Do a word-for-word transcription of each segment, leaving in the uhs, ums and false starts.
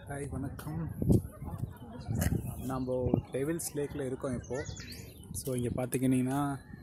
Hi வணக்கம். நம்ம devil's லேக்கில் இருக்கோம் இப்போது. ஸோ இங்கே பார்த்துக்கிட்டிங்கன்னா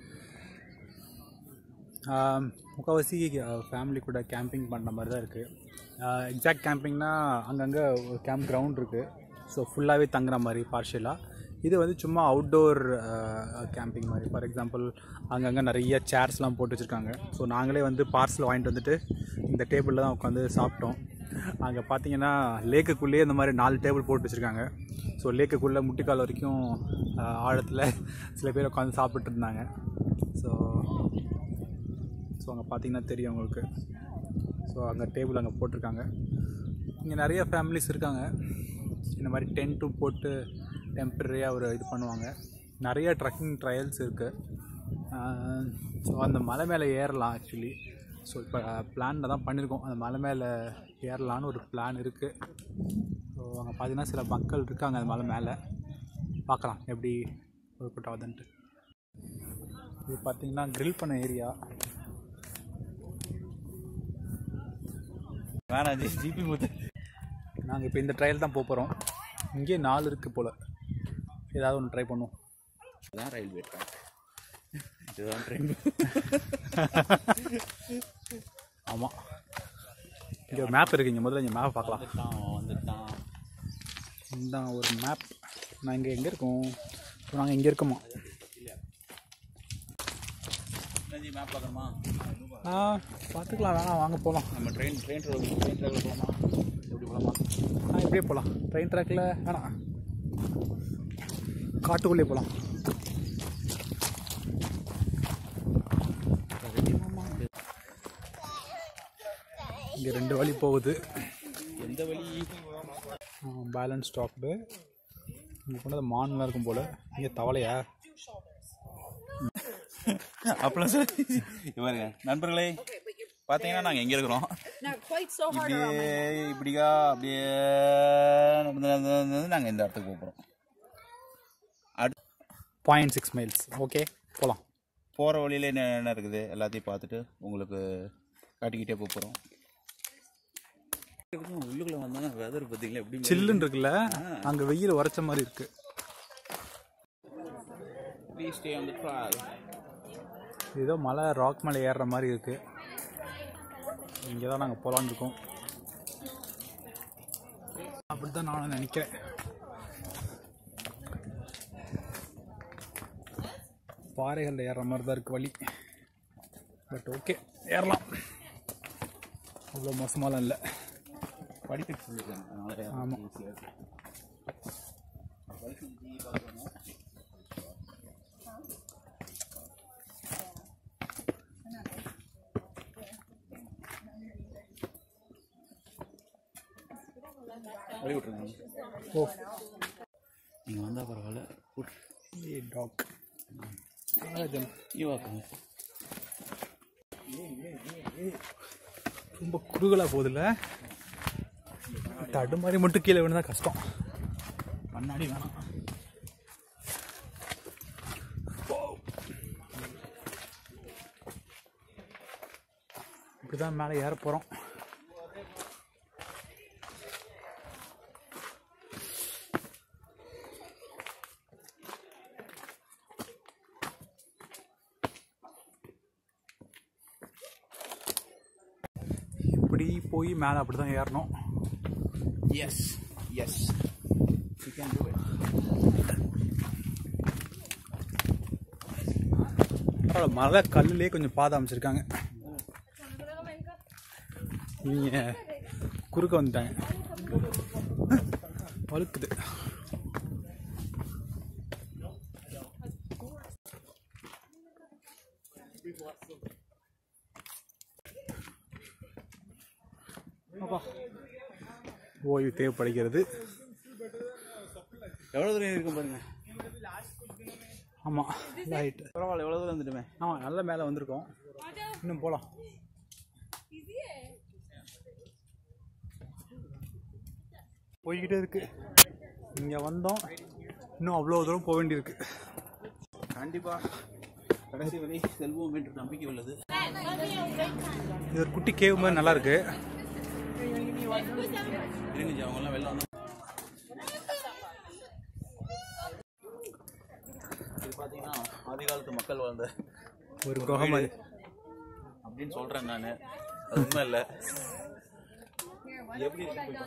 முக்கால்வாசி ஃபேமிலி கூட கேம்பிங் பண்ணுற மாதிரி தான் இருக்குது. எக்ஸாக்ட் கேம்பிங்னால் அங்கங்கே ஒரு கேம்ப் கிரவுண்ட் இருக்குது. ஸோ ஃபுல்லாகவே தங்குற மாதிரி பார்ஷியலாக. இது வந்து சும்மா அவுட்டோர் கேம்பிங் மாதிரி. ஃபார் எக்ஸாம்பிள் அங்கங்கே நிறைய சேர்ஸ்லாம் போட்டு வச்சுருக்காங்க. ஸோ நாங்களே வந்து பார்சல் வாங்கிட்டு வந்துட்டு இந்த டேபிளில் தான் உட்காந்து சாப்பிட்டோம். அங்கே பார்த்தீங்கன்னா லேக்குக்குள்ளேயே இந்த மாதிரி நாலு டேபிள் போட்டு வச்சுருக்காங்க. ஸோ லேக்குக்குள்ளே முட்டிக்கால் வரைக்கும் ஆழத்தில் சில பேர் உட்காந்து சாப்பிட்டு இருந்தாங்க. ஸோ ஸோ அங்கே பார்த்தீங்கன்னா தெரியும் உங்களுக்கு. ஸோ அங்கே டேபிள் அங்கே போட்டிருக்காங்க. இங்கே நிறைய ஃபேமிலிஸ் இருக்காங்க. இந்த மாதிரி டென்ட்டும் போட்டு டெம்பரரியாக ஒரு இது பண்ணுவாங்க. நிறைய ட்ரக்கிங் ட்ரையல்ஸ் இருக்குது. ஸோ அந்த மலை மேலே ஏறலாம் ஆக்சுவலி. ஸோ இப்போ பிளானில் தான் பண்ணியிருக்கோம். அந்த மலை மேலே ஏறலான்னு ஒரு பிளான் இருக்குது. ஸோ அங்கே பார்த்தீங்கன்னா சில மக்கள் இருக்காங்க அந்த மலை மேலே. பார்க்கலாம் எப்படி ஒர்க் அவுட் ஆகுதுன்ட்டு. இது பார்த்திங்கன்னா க்ரில் பண்ண ஏரியா. வேணாம் ஜி ஜிபி மூத்து. நாங்கள் இப்போ இந்த ட்ரையல் தான் போக போகிறோம். இங்கே நாலு இருக்குது போல். ஏதாவது ஒன்று ட்ரை பண்ணுவோம். இதுதான் ரயில்வே ட்ராக். இதுதான் ட்ரெயின். ஆமாம், இங்கே ஒரு மேப் இருக்குது. இங்கே முதல்ல இங்கே மேப் பார்க்கலாம். வந்துட்டான் இதுதான் ஒரு மேப். நான் இங்கே எங்கே இருக்கோம்? ஸோ நாங்கள் இங்கே இருக்கோமா? மேப் பார்க்கணுமா? ஆ பார்த்துக்கலாம். வேணாம் வாங்க போகலாம். நம்ம ட்ரெயின் ட்ரெயின் ட்ரெயின் ட்ராக்கில் போகலாமா? எப்படி போகலாமா? ஆ இப்படியே போகலாம். ட்ரெயின் ட்ராக்கில் வேணாம், காட்டுக்குள்ளே போகலாம். இங்கே ரெண்டு வழி போகுது. எந்த வழி? Balance stacked. இங்கே கொண்டு வந்து மான்லாம் இருக்கும் போல். இங்கே தவளையா? அப்பெல்லாம் சொல்லி பாருங்க நண்பர்களே, பார்த்தீங்கன்னா நாங்கள் எங்கே இருக்கிறோம்? இப்படியே இப்படிக்கா அப்படியே நாங்கள் இந்த இடத்துக்கு போகிறோம். அடுத்து பாயிண்ட் சிக்ஸ் மைல்ஸ். ஓகே போகலாம். போகிற வழியில் என்ன என்ன இருக்குது எல்லாத்தையும் பார்த்துட்டு உங்களுக்கு காட்டிக்கிட்டே போக போகிறோம். உள்ளுக்குள்ள வந்தாங்க வெதர் பார்த்தீங்களா எப்படி சில்லுன்னு இருக்குல்ல. அங்கே வெயில் உரைச்ச மாதிரி இருக்கு. ஏதோ மலை ராக் மலை ஏறுற மாதிரி இருக்கு. இங்கே தான் நாங்கள் போகலான்னு இருக்கோம். அப்படி தான் நானும் நினைக்கிறேன். பாறைகளில் ஏறுற மாதிரி தான் இருக்குது வழி. பட் ஓகே, ஏறலாம். அவ்வளோ மோசமாலாம் இல்லை. படிக்கட்டு சொல்லியிருக்காங்க. ஆமாம். வழி விட்டுருங்க. ஓ நீங்கள் வந்தால் பரவாயில்ல. டாக் ரொம்ப குறுகலாக போகுதுல்ல. தடு மாதிரி மட்டும் கீழே விழுந்தா கஷ்டம். கண்ணாடி வேணாம். இப்படிதான் மேலே ஏற போகிறோம். இப்படி போய் மேலே அப்படி தான் ஏறணும். Yes yes you can do it. மலை கல்லுலேயே கொஞ்சம் பாதை அமைச்சிருக்காங்க. நீங்க குறுக்க வந்துட்டாங்க. வழுக்குது. ஓய்வு தேவைப்படுகிறது. எவ்வளோ தூரம் இருக்கும் பாருங்க. ஆமாம் ரைட். பரவாயில்ல, எவ்வளோ தூரம் வந்துட்டுமே. ஆமாம் நல்ல மேலே வந்திருக்கோம். இன்னும் போகலாம். போய்கிட்டே இருக்கு. இங்கே வந்தோம், இன்னும் அவ்வளோ தூரம் போக வேண்டியிருக்கு. கண்டிப்பாக கடைசி வரை செல்வோம் என்று நம்பிக்கை உள்ளது. இது ஒரு குட்டி கேவ் மாதிரி நல்லா இருக்கு. இருங்க, அவங்கெல்லாம் வெளில வந்து ஆதி காலத்து மக்கள் வாழ்ந்த ஒரு குகை மாதிரி அப்படின்னு சொல்கிறேன் நான். அது உண்மை இல்லை. எப்படி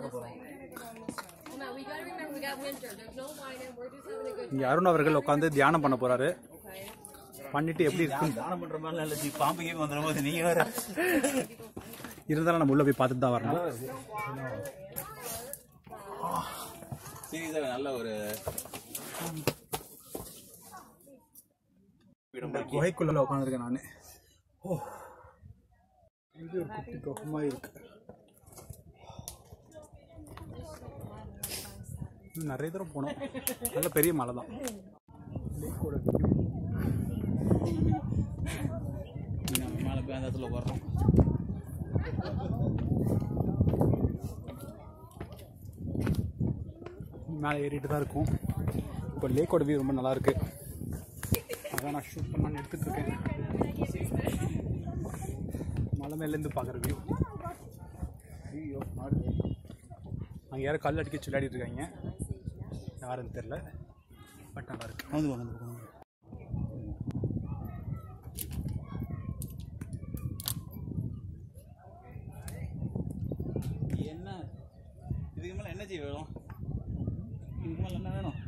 இங்கே அருண் அவர்கள் உட்காந்து தியானம் பண்ண போகிறாரு. பண்ணிட்டு எப்படி இருக்கு தானம் பண்ணுற மாதிரி இல்லை ஜி. பாம்பு கேம் வந்துடும் போது நீங்கள் வேறு இருந்தாலும் நம்ம உள்ளே போய் பார்த்துட்டு தான் வரணும். சீரியஸாக நல்ல ஒரு குகைக்குள்ள உட்காந்துருக்கேன் நான். ஓ, இது ஒரு குட்டி குகை மாதிரி இருக்கு. நிறைய தூரம் போனோம். நல்ல பெரிய மலை தான். மேலே போய் அந்த இடத்துல வர்றோம். மேலே ஏறிட்டு தான் இருக்கும். இப்போ லேக்கோட வியூ ரொம்ப நல்லா இருக்கு. அதான் நான் ஷூட் பண்ணான்னு எடுத்துட்டு இருக்கேன். மலை மேலேருந்து பார்க்குற வியூ. ஐயோ மாடுது. அங்கே யாரும் கல் அடிக்க விளையாடிட்டு இருக்காங்க. யாருன்னு தெரில. பட் நல்லா இருக்கு. வந்து வாங்க. என்ன இதுக்கு மேலே என்ன செய்ய வேணும்? இதுக்கு மேலே என்ன வேணும்?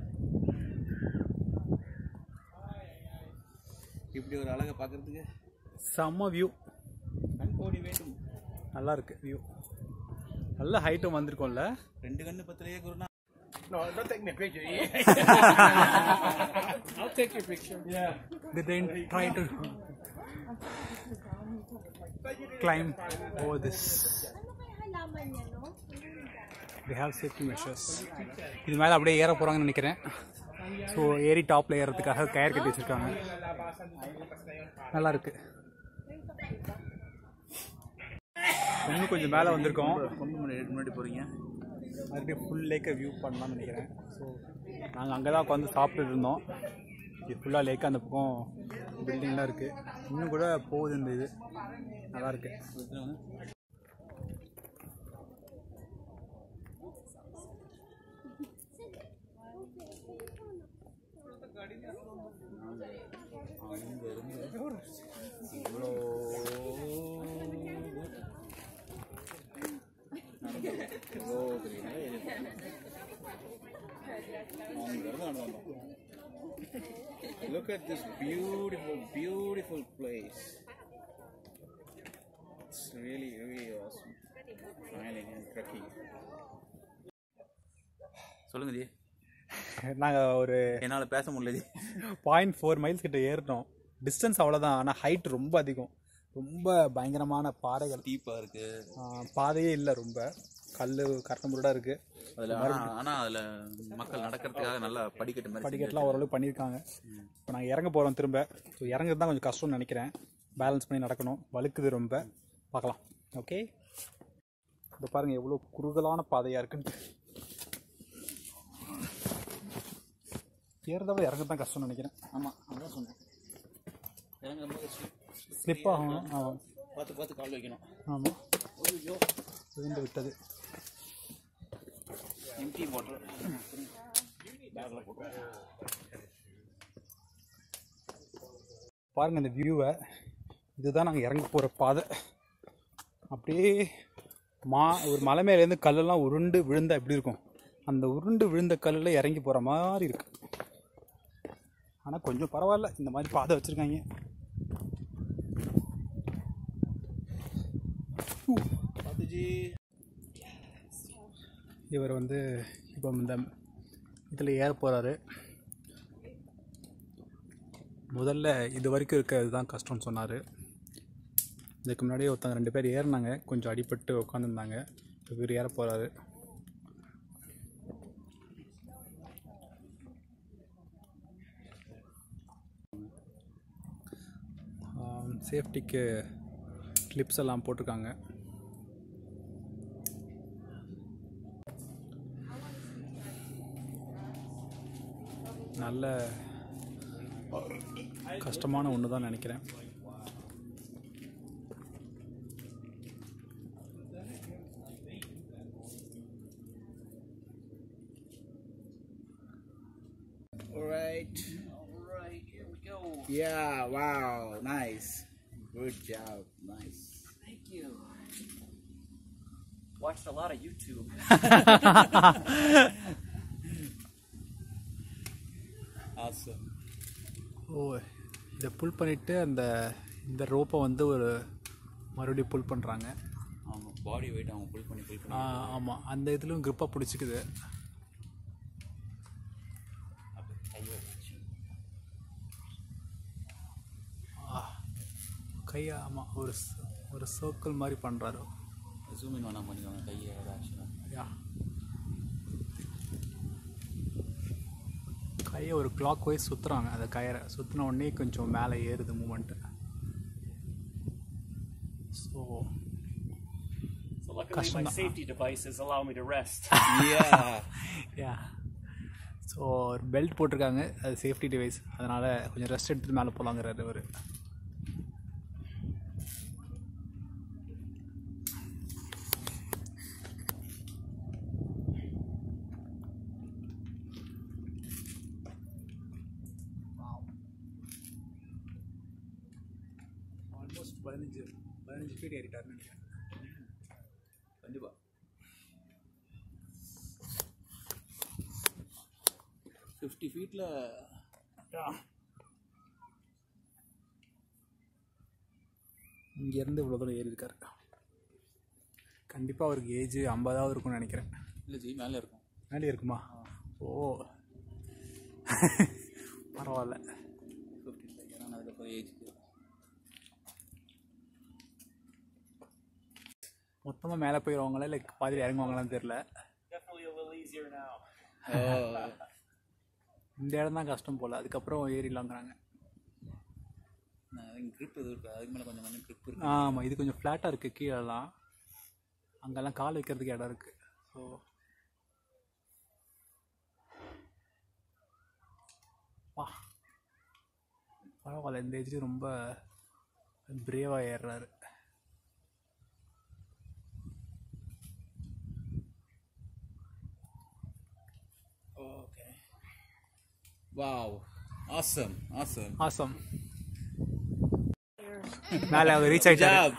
இப்படி ஒரு அழகை பார்க்கறதுக்கு செம்ம வியூ. கண் கோடி வேண்டும். நல்லா இருக்கு வியூ. நல்ல ஹைட்டும் வந்திருக்கோம்ல. ரெண்டு கண்ணு பத்திலேயே குருனா. No, don't take me a picture. I'll take your picture. Yeah. They didn't try to climb over this. They have safety measures. இது மேலே அப்படியே ஏற போகிறாங்கன்னு நினைக்கிறேன். ஸோ ஏரி டாப்பில் ஏறதுக்காக கயர் கட்டி வச்சுருக்காங்க. நல்லா இருக்கு. இன்னும் கொஞ்சம் மேலே வந்திருக்கோம். ரொம்ப முன்னாடி போகிறீங்க. மறுபடியும் ஃபுல் லேக்கை வியூ பண்ணலாம்னு நினைக்கிறேன். ஸோ நாங்கள் அங்கே தான் உட்காந்து சாப்பிட்டுட்டு இருந்தோம். இது ஃபுல்லாக லேக்கு. அந்த பக்கம் பில்டிங்லாம் இருக்குது. இன்னும் கூட போகுது இந்த இது. நல்லா இருக்கு. Look at this beautiful, beautiful place. It's really, really awesome. Smiling and trekking. சொல்லுங்க ஜி. நாங்கள் ஒரு என்னால் பேச முடியல ஜி. பாயிண்ட் ஃபோர் மைல்ஸ் கிட்ட ஏறிட்டோம். டிஸ்டன்ஸ் அவ்வளோதான். ஆனால் ஹைட் ரொம்ப அதிகம். ரொம்ப பயங்கரமான பாறைகள். டீப்பாக இருக்குது. பாதையே இல்லை. ரொம்ப கல் கரட்டமுருடாக இருக்குது. அதில் ஆனால் அதில் மக்கள் நடக்கிறதுக்காக நல்லா படிக்கட்டு மாதிரி படிக்கட்டுலாம் ஓரளவு பண்ணியிருக்காங்க. இப்போ நாங்கள் இறங்க போகிறோம் திரும்ப. ஸோ இறங்குறது தான் கொஞ்சம் கஷ்டம்னு நினைக்கிறேன். பேலன்ஸ் பண்ணி நடக்கணும். வழுக்குது ரொம்ப. பார்க்கலாம். ஓகே, இப்போ பாருங்கள் எவ்வளோ குறுகலான பாதையாக இருக்குன்ட்டு. ஏறதை விட இறங்க தான் கஷ்டம்னு நினைக்கிறேன். ஆமாம், அதான் சொன்னேன். இறங்கும்போது ஸ்லிப் ஆகணும். ஆமாம், பார்த்து பார்த்து கால் வைக்கணும். ஆமாம். விழுந்து விட்டது. எம்டி வாட்டர் பேக்கில் போட்டு பாருங்கள் இந்த வியூவை. இதுதான் நாங்கள் இறங்க போகிற பாதை. அப்படியே மா ஒரு மலை மேலேருந்து கல்லெல்லாம் உருண்டு விழுந்தா எப்படி இருக்கும், அந்த உருண்டு விழுந்த கல்லில் இறங்கி போகிற மாதிரி இருக்கு. ஆனால் கொஞ்சம் பரவாயில்ல, இந்த மாதிரி பாதை வச்சுருக்காங்க. இவர் வந்து இப்போ இந்த இதில் ஏற போகிறாரு. முதல்ல இது வரைக்கும் இருக்கிறது தான் கஷ்டம்னு சொன்னார். இதுக்கு முன்னாடியே ஒருத்தங்க ரெண்டு பேர் ஏறினாங்க, கொஞ்சம் அடிபட்டு உட்காந்துருந்தாங்க. இவர் ஏற போகிறாரு. சேஃப்டிக்கு கிளிப்ஸ் எல்லாம் போட்டிருக்காங்க. நல்ல கஷ்டமான ஒன்று தான் நினைக்கிறேன். Alright, alright, here we go. Yeah, wow, nice. Good job, nice. Thank you. Watched a lot of YouTube. Awesome. ஓ இதை புல் பண்ணிவிட்டு அந்த இந்த ரோப்பை வந்து ஒரு மறுபடியும் புல் பண்ணுறாங்க. ஆமாம், பாடி வெயிட் அவங்க புல் பண்ணி புல் பண்ணி. ஆமாம், அந்த இதுலையும் க்ரிப்பாக பிடிச்சிக்குது. கையை ஆமாம் ஒரு ஒரு சர்க்கிள் மாதிரி பண்ணுறாரு. ஜூம் இன் வேணால் பண்ணிக்கோங்க கையை ஆக்சுவலாக. யா கையை ஒரு கிளாக் வைஸ் சுற்றுறாங்க. அந்த கயிறை சுற்றின உடனே கொஞ்சம் மேலே ஏறுது movement. So So luckily my safety devices allow me to rest. Yeah. Yeah so ஒரு பெல்ட் போட்டிருக்காங்க, அது சேஃப்டி டிவைஸ். அதனால் கொஞ்சம் ரெஸ்ட் எடுத்துகிட்டு மேலே போகலாங்கிறாரு அவர். ஆல்மோஸ்ட் பதினஞ்சு பதினஞ்சு ஃபீட் ஏறிட்டாருன்னு நினைக்கிறேன். கண்டிப்பாக ஃபிஃப்டி ஃபீட்டில் இங்கேருந்து இவ்வளோ தூரம் ஏறி இருக்காரு. கண்டிப்பாக அவருக்கு ஏஜ் ஐம்பதாவது இருக்கும்னு நினைக்கிறேன். இல்லை ஜி, மேலே இருக்கும். மேலே இருக்குமா? ஓ பரவாயில்ல. ஃபிஃப்டி ஃபைவ் ஏன்னா அதுக்கப்புறம் ஏஜ் மொத்தமாக மேலே போயிடுவாங்களா இல்லை பாதியில் இறங்குவாங்களான்னு தெரில. Definitely a little easier now. இந்த இடம் தான் கஷ்டம் போல், அதுக்கப்புறம் ஏறிடலாங்கிறாங்க. க்ரிப் இது இருக்குது, அதுக்கு மேலே கொஞ்சம் கொஞ்சம் க்ரிப் இருக்குது. ஆமாம், இது கொஞ்சம் ஃப்ளாட்டாக இருக்குது. கீழெல்லாம் அங்கெல்லாம் கால் வைக்கிறதுக்கு இடம் இருக்குது. ஸோ வா பரவாயில்ல, இந்த ஏஜ்லேயும் ரொம்ப பிரேவாக ஏறுறாரு. Okay, wow, awesome awesome awesome. மேலே அவர் ரீச் ஆகிட்டார்.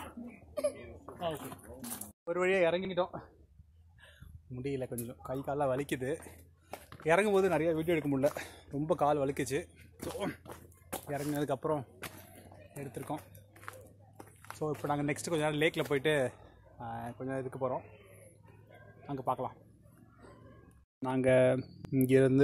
ஒரு வழியாக இறங்கிட்டோம். முடியல, கொஞ்சம் கை காலெலாம் வலிக்குது. இறங்கும்போது நிறைய வீடியோ எடுக்க முடியல, ரொம்ப கால் வலிக்குச்சு. ஸோ இறங்கினதுக்கப்புறம் எடுத்திருக்கோம். ஸோ இப்போ நாங்கள் நெக்ஸ்ட்டு கொஞ்ச நேரம் லேக்கில் போயிட்டு கொஞ்சம் நேரம் இருக்க போகிறோம். அங்கே பார்க்கலாம். நாங்கள் இங்கேருந்து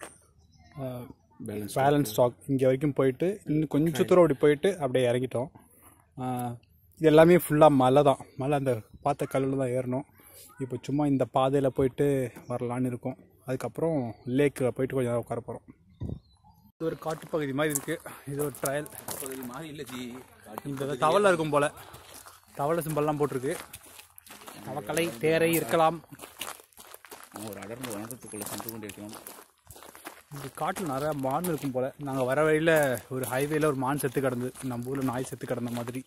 பேலன்ஸ் ஸ்டாக் இங்கே வரைக்கும் போயிட்டு இன்னும் கொஞ்சம் தூரம் அப்படி போயிட்டு அப்படியே இறங்கிட்டோம். இது எல்லாமே ஃபுல்லாக மலை தான். மலை அந்த பார்த்த கல்லில் தான் ஏறணும். இப்போ சும்மா இந்த பாதையில் போயிட்டு வரலான்னு இருக்கோம். அதுக்கப்புறம் லேக்கில் போயிட்டு கொஞ்சம் நேரம் உட்கார போகிறோம். இது ஒரு காட்டுப்பகுதி மாதிரி இருக்குது. இது ஒரு ட்ரையல் பகுதி மாதிரி இல்லை ஜி. இந்த தவளை இருக்கும் போல், தவளை சிம்பல்லாம் போட்டிருக்கு. தவக்கலை தேரை இருக்கலாம். நம்ம ஒரு அடர்ந்து வனத்துக்குள்ளே சென்று கொண்டு இருக்கலாம். இந்த காட்டில் நிறையா மான் இருக்கும் போல். நாங்கள் வர வழியில் ஒரு ஹைவேல ஒரு மான் செத்து கிடந்து, நம்ம ஊரில் நாய் செத்து கிடந்த மாதிரி.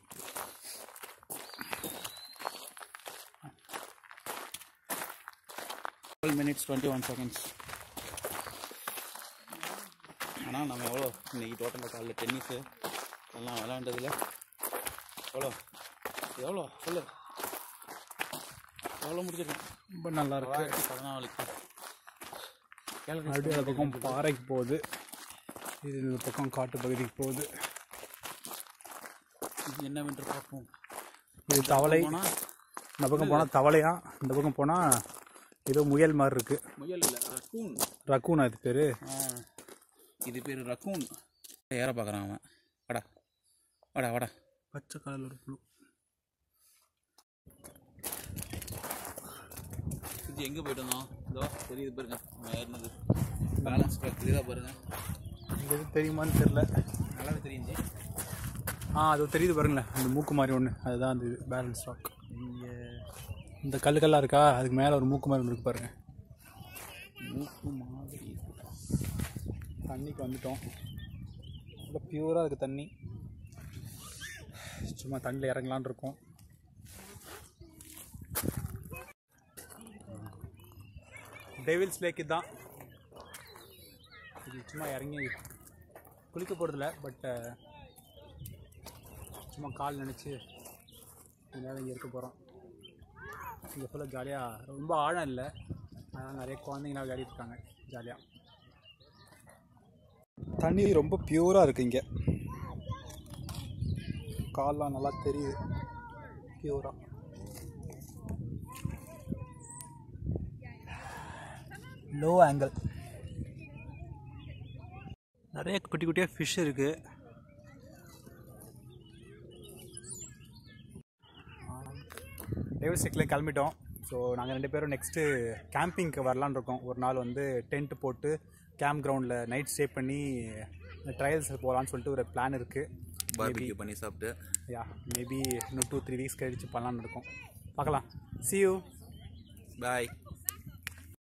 Twelve minutes twenty one seconds. ஆனால் நம்ம எவ்வளோ இன்றைக்கி டோட்டலில் காலையில் டென்னிஸு எல்லாம் விளையாண்டதில் எவ்வளோ எவ்வளோ சொல்லு எவ்வளோ முடிச்சிருக்கேன். ரொம்ப நல்லா இருக்கு. பதினாலுக்கு மறுபடியும் அந்த பக்கம் பாறைக்கு போகுது, இது இந்த பக்கம் காட்டு பகுதிக்கு போகுது. இது என்னவென்று பார்ப்போம். இது தவளை. இந்த பக்கம் போனால் தவளையா, இந்த பக்கம் போனால் ஏதோ முயல் மாதிரி இருக்குது. முயல் இல்லை, ரக்கூன். ரக்கூனா இது பேர்? இது பேர் ரக்கூன். ஏற பார்க்குறான் அவன். வாடா வாடா வாடா. பச்சை கலரில் ஒரு புழு. இது எங்கே போய்ட்டு வந்தோம்? இதோ தெரியுது பாருங்க, அவன் ஏறினது பேலன்ஸ் தெரியுதா பாருங்க. இது எது தெரியுமான்னு தெரில, நல்லாவே தெரியுது. ஆ அது தெரியுது பாருங்களேன், அந்த மூக்கு மாதிரி ஒன்று, அதுதான் அந்த இது பேலன்ஸ் ராக். இங்கே இந்த கல்லுக்கெல்லாம் இருக்கா, அதுக்கு மேலே ஒரு மூக்கு மாதிரி ஒன்று இருக்கு பாருங்கள். மூக்கு மாதிரி தண்ணிக்கு வந்துட்டோம். ரொம்ப பியூராக இருக்குது தண்ணி. சும்மா தண்ணியில் இறங்கலான் இருக்கோம். டெவில்ஸ் லேக் தான். இது சும்மா இறங்கி குளிக்க போகிறதில்ல, பட் சும்மா கால் நினச்சி எங்கேயாவது இங்கே இருக்க போகிறோம். இங்கே ஃபுல்லாக ஜாலியாக, ரொம்ப ஆழம் இல்லை, அதனால் நிறைய குழந்தைங்களாம் விளையாடிட்டு இருக்காங்க ஜாலியாக. தண்ணி ரொம்ப பியூராக இருக்குது இங்கே, கால்லாம் நல்லா தெரியுது பியூராக. லோ ஆங்கிள், நிறைய குட்டி குட்டியாக ஃபிஷ் இருக்குது. டேவிஸ்டிக்கில் கிளம்பிட்டோம். ஸோ நாங்கள் ரெண்டு பேரும் நெக்ஸ்ட்டு கேம்பிங்க்கு வரலான்னு இருக்கோம். ஒரு நாள் வந்து டென்ட் போட்டு கேம்ப் கிரவுண்டில் நைட் ஸ்டே பண்ணி ட்ரையல்ஸ் போகலான்னு சொல்லிட்டு ஒரு பிளான் இருக்குது. பார்பிக்யூ பண்ணி சாப்பிட்டு யா மேபி இன்னும் டூ த்ரீ வீக்ஸ் கழிச்சு பண்ணலான்னு இருக்கோம். பார்க்கலாம். see you. பாய்.